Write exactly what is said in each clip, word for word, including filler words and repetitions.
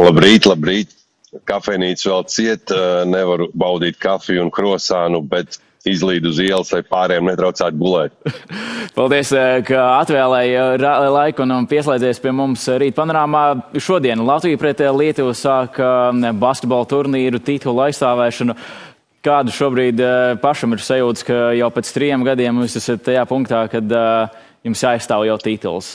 Labrīt, labrīt. Kafejnīca vēl ciet, nevaru baudīt kafiju un krosānu, bet izlīdu uz ielas, lai pārējiem netraucētu gulēt. Paldies, ka atvēlēji laiku un pieslēdzies pie mums rīt panorāmā. Šodien Latvija pret Lietuvu sāk basketbola turnīru titulu aizstāvēšanu. Kādu šobrīd pašam ir sajūtas, ka jau pēc trijiem gadiem jūs esat tajā punktā, kad jums jāaizstāv jau tituls?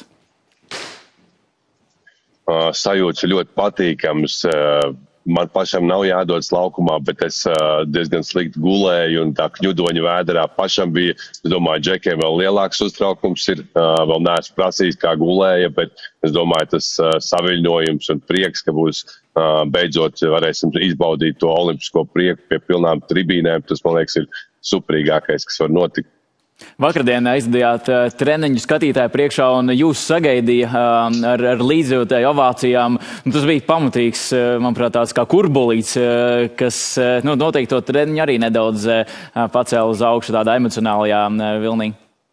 Sajūtas ir ļoti patīkams. Man pašam nav jādodas laukumā, bet es uh, diezgan slikti gulēju un tā kņudoņa vēderā pašam bija. Es domāju, džekiem vēl lielāks uztraukums ir. Uh, vēl neesmu prasījis, kā gulēja, bet es domāju, tas uh, saviļņojums un prieks, ka būs uh, beidzot varēsim izbaudīt to olimpisko prieku pie pilnām tribīnēm. Tas, man liekas, ir superīgākais, kas var notikt. Vakardien aizdījāt treniņu skatītāju priekšā un jūs sagaidīja ar, ar līdzjūtēju ovācijām. Tas bija pamatīgs, manuprāt, tāds kā kurbulīts, kas nu, noteikti to treniņu arī nedaudz pacēla uz augšu tādā emocionālajā vilnī.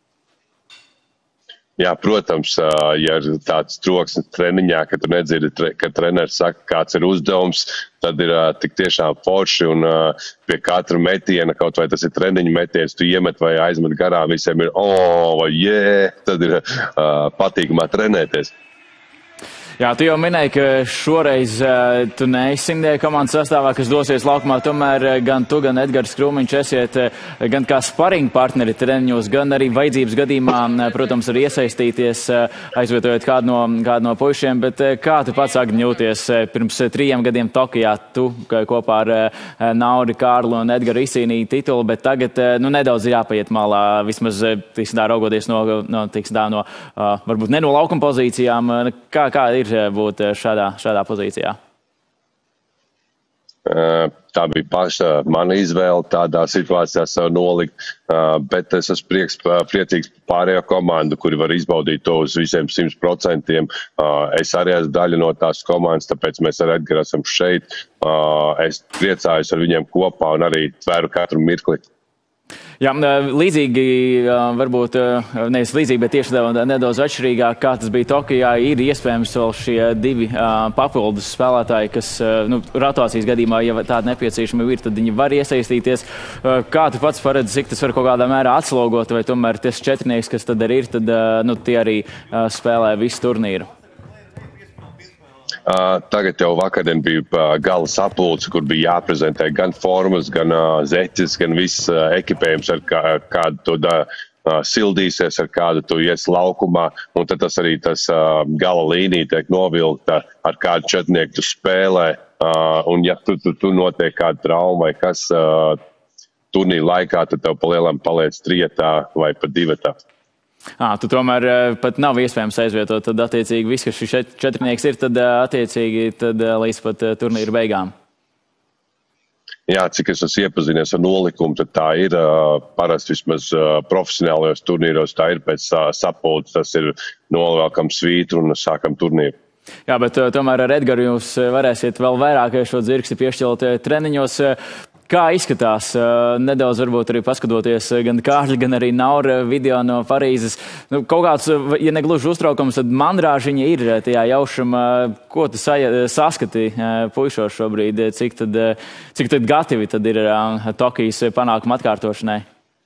Jā, protams, ja ir tāds troksnis treniņā, ka tu nedzirdi, ka treneris saka, kāds ir uzdevums, tad ir tik tiešām forši un pie katra metiena, kaut vai tas ir treniņa metiens, tu iemet vai aizmet garām, visiem ir o, vai jē, tad ir patīkamā trenēties. Jā, tu jau minēji, ka šoreiz uh, tu neesi komandas sastāvā, kas dosies laukumā. Tomēr uh, gan tu, gan Edgars Krūmiņš esiet uh, gan kā sparinga partneri treniņos, gan arī vajadzības gadījumā, uh, protams, arī iesaistīties, uh, aizvietojot kādu no, kādu no puišiem. Bet uh, kā tu pats, Agni, jūties uh, pirms uh, trījiem gadiem Tokijā? Tu kopā ar uh, Nauri, Kārlu un Edgaru izcīnīji titulu, bet tagad uh, nu, nedaudz ir jāpaiet malā, vismaz uh, tiksim, raugoties no, no, tiksim, no uh, varbūt ne no laukuma pozīcijām. Uh, kā, kā ir būt šādā, šādā pozīcijā? Tā bija paša mana izvēle tādā situācijā sev nolikt, bet es esmu prieks, priecīgs par pārējo komandu, kuri var izbaudīt to uz visiem simt procentiem. Es arī esmu daļa no tās komandas, tāpēc mēs ar Edgaru esam šeit. Es priecājos ar viņiem kopā un arī tveru katru mirkli. Jā, līdzīgi, varbūt nevis līdzīgi, bet tieši nedaudz atšķirīgāk, kā tas bija Tokijā, ir iespējams vēl šie divi papildus spēlētāji, kas nu, rotācijas gadījumā, ja tāda nepieciešama ir, tad viņi var iesaistīties. Kā tu pats paredzi, cik tas var kaut kādā mērā atslogot, vai tomēr tas četrnieks, kas tad arī ir, tad nu, tie arī spēlē visu turnīru? Uh, tagad jau vakardien bija uh, gala sapulce, kur bija jāprezentē gan formas, gan uh, zeķes, gan viss uh, ekipējums, ar kā, kādu tu da, uh, sildīsies, ar kādu tu ies laukumā. Un tad tas arī tas uh, gala līnija tiek novilkta, ar kādu četnieku tu spēlē. Uh, un ja tu, tu, tu notiek kāda trauma vai kas uh, turnīra laikā, tad tev pa lielam paliec trietā vai pa divetā. À, tu tomēr pat nav iespējams aizvietot, tad attiecīgi viss, kas šis četrnieks ir, tad attiecīgi tad līdz pat turnīra beigām. Jā, cik es esmu iepazinies ar nolikumu, tad tā ir parasti vismaz profesionālajos turnīros, tā ir pēc sapulces, tas ir novelkam svītru un sākam turnīru. Jā, bet tomēr ar Edgaru jūs varēsiet vēl vairāk šo dzirksti piešķilt treniņos. Kā izskatās, nedaudz varbūt arī paskatoties gan Kārļa, gan arī Naura video no Parīzes. Nu, kaut kāds, ja negluži uztraukums, tad mandrāžiņa ir tajā jaušumā. Ko tu saskati puišos šobrīd? Cik tad, cik tad gatavi tad ir Tokijas panākuma atkārtošanai?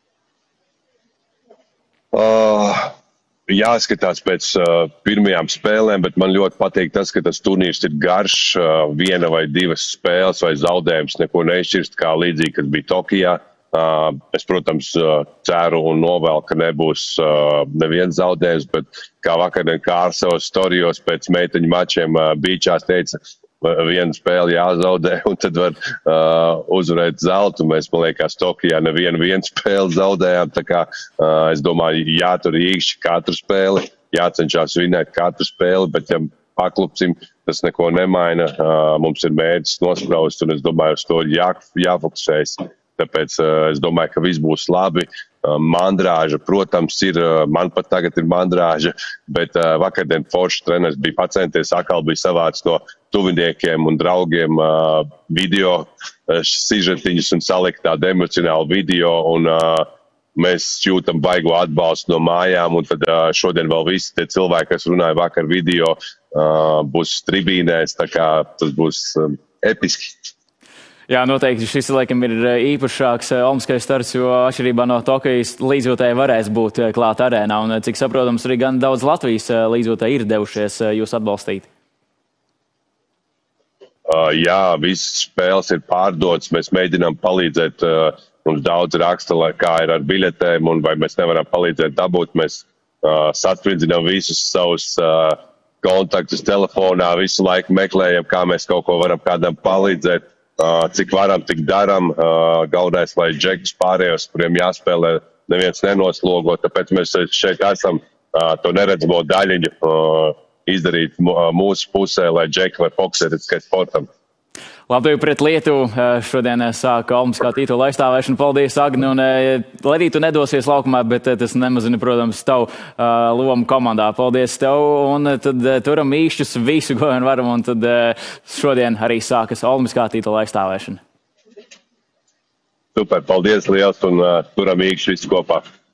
Uh... Jāskatās pēc uh, pirmajām spēlēm, bet man ļoti patīk tas, ka tas turnīrs ir garš, uh, viena vai divas spēles vai zaudējums neko neizšķirst, kā līdzīgi, kad bija Tokijā. Uh, es, protams, uh, ceru un novēlu, ka nebūs uh, neviens zaudējums, bet kā vakardien Kārs savos storijos pēc meiteņu mačiem uh, bīčās teica, viena spēle jāzaudē, un tad var uh, uzvarēt zeltu. Mēs, man liekas, Tokijā nevienu vienu spēli zaudējām, tā kā uh, es domāju, jātur īkšķi katru spēli, jācenšās vinēt katru spēli, bet ja paklupsim, tas neko nemaina. Uh, mums ir mērķis nospraust, un es domāju, uz to jā, jāfokusējas. Tāpēc uh, es domāju, ka viss būs labi. Uh, mandrāža, protams, ir, uh, man pat tagad ir mandrāža, bet uh, vakardien foršs treneris bija pacenties, atkal bija savāds no tuviniekiem un draugiem uh, video uh, sižetiņus un salikt tādu emocionālu video. Un, uh, mēs jūtam baigo atbalstu no mājām, un tad uh, šodien vēl visi tie cilvēki, kas runāja vakar video, uh, būs tribīnēs, tā kā tas būs um, episki. Jā, noteikti šis, laikam, ir īpašāks olimpiskais starts, jo atšķirībā no Tokijas līdzjūtēji varēs būt klāt arēnā. Un, cik saprotams, arī gan daudz Latvijas līdzjūtēji ir devušies jūs atbalstīt. Uh, jā, visas spēles ir pārdotas. Mēs mēģinām palīdzēt. Uh, mums daudz raksta, lai kā ir ar biļetēm un vai mēs nevaram palīdzēt dabūt. Mēs uh, saspridzinām visus savus uh, kontaktus telefonā, visu laiku meklējam, kā mēs kaut ko varam kādam palīdzēt. Uh, cik varam, tik daram. Uh, galvenais, lai džekus pārējos, kuriem jāspēlē, neviens nenoslogo. Tāpēc mēs šeit esam uh, to neredzamo daļiņu uh, izdarīt mūsu pusē, lai džeki var fokusēties tikai sportam. Latviju pret Lietuvu šodien sāka olimpiskā titula aizstāvēšana. Paldies, Agni. Un, lai arī tu nedosies laukumā, bet tas nemazina, protams, tavu uh, lomu komandā. Paldies tev. Un tad uh, turam īšķus visu, ko vien varam. Un tad uh, šodien arī sākas olimpiskā titula aizstāvēšana. Super, paldies liels un uh, turam īkšķi visu kopā.